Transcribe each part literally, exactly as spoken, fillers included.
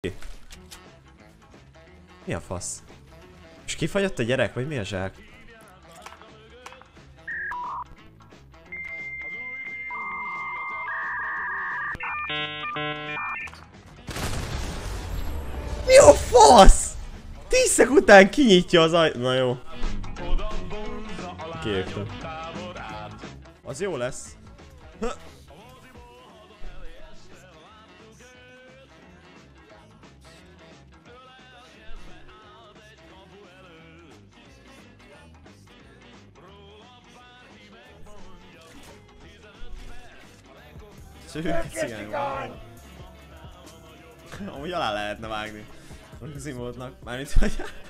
Mi a fasz? És kifagyott a gyerek, vagy mi a zsák? Mi a fasz? tíz szek után kinyitja az aj... Na jó. Kiégtem. Az jó lesz. Cigány van. Amúgy alá lehetne vágni. Az imódnak. Mármint hogy...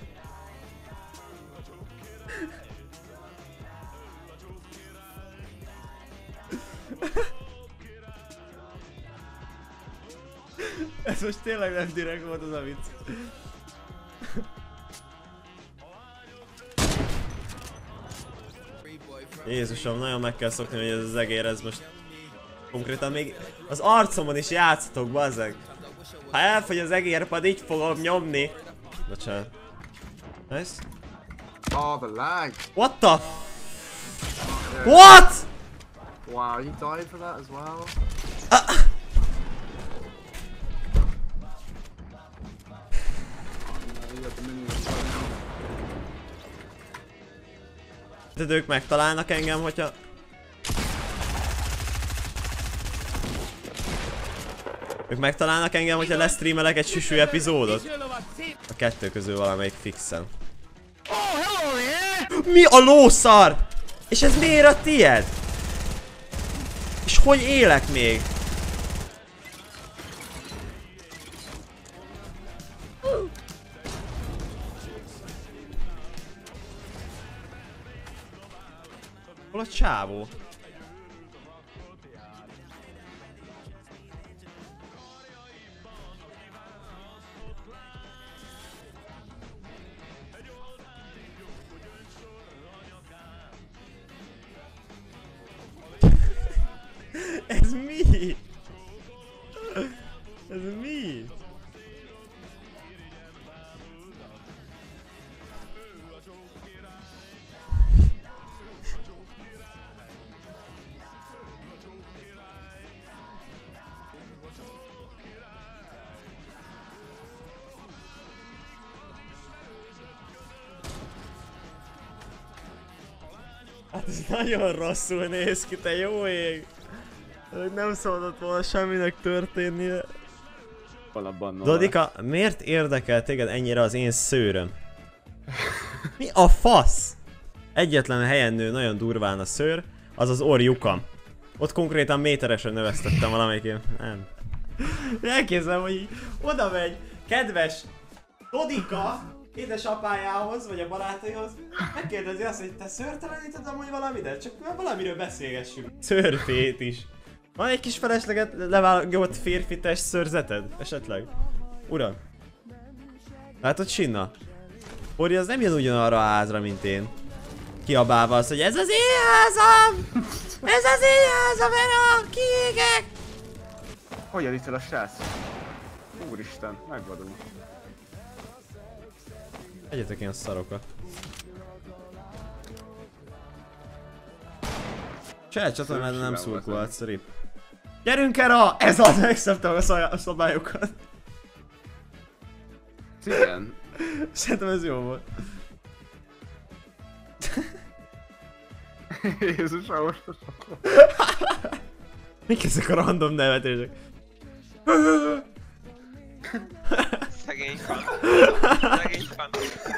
Ez most tényleg nem direkt volt az a vicc. Jézusom, nagyon meg kell szokni, hogy ez az egér, ez most... Konkrétan még az arcomon is játszatok, bazzeg. Ha elfogy az egérpad, így fogom nyomni. Bocsánat. Nice. Oh, the lag. What the f... What? Wow, you died for that as well? Uh. De ők megtalálnak engem, hogyha... Ők megtalálnak engem, hogyha lesztreamelek egy süsű epizódot? A kettő közül valamelyik fixen. Mi a lószar? És ez miért a tied? És hogy élek még? Hol a csávó? Ez mi? Ez mi? Hát ez nagyon rosszul néz ki, te jó ég! Nem szabadott volna semminek történnie. Dodika, miért érdekel téged ennyire az én szőröm? Mi a fasz? Egyetlen helyen nő nagyon durván a szőr, az az orrjukam. Ott konkrétan méteresen növesztettem valamelyikén. Nem. Elképzelem, hogy így oda megy kedves Dodika édesapájához, vagy a barátaihoz, megkérdezi azt, hogy te szőrteleníted amúgy valamit, de csak valamiről beszélgessünk. Szőrfét is. Van egy kis felesleget levágott férfi test szőrzeted? Esetleg? Uram? Látod, Sinna? Ori az nem jön ugyanarra a házra, mint én. Kiabálva az, hogy ez az én házam! Ez az én házam, Vera! Kiégek! Hogyan itt el a srác? Úristen, megvadunk. Egyetek ilyen szarokat. Saját csatornádon nem szurkolhatsz, rip. Gyerünk erre! Ez az, megszabtam a szabályokat. Igen. Szerintem ez jó volt. Jézus, ahhoz. Mik ezek a random nevetések? Szegény fan. Szegény fan.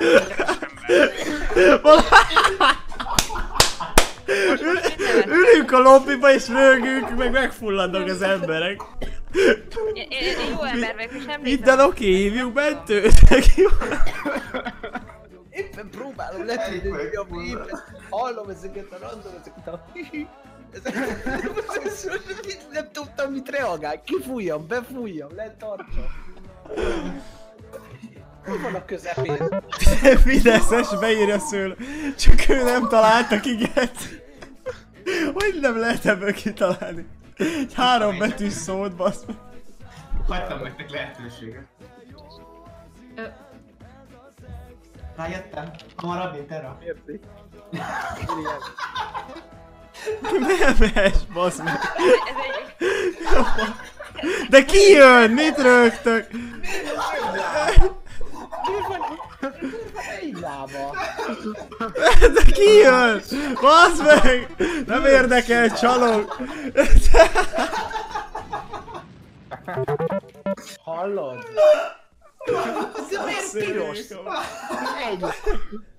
Ülünk a lobbiba és rögünk, meg megfulladnak az emberek. Én, én jó ember vagyok, és nem Minden nézem. oké, hívjuk mentőt. Éppen próbálom letérni, hogy a éppen hallom ezeket a random, ezeket a ezeket nem tudtam mit reagálni, kifújjam, befújjam, letartsam. Mi van a közepén? Fideszes beírja szőle, csak ő nem találta ki, get. Hogy nem lehet ebből kitalálni? Egy három betűs szót, basz meg. Hagytam nektek lehetőséget. Rájöttem. Hamarabb, mint erre. Érti? Memes, bassz meg. Ez egy... De ki jön? Mit rögtök? Egy lába. De ki jön? Bassz meg! Nem érdekel, csalok! Hallod? Ez miért piros? Egy.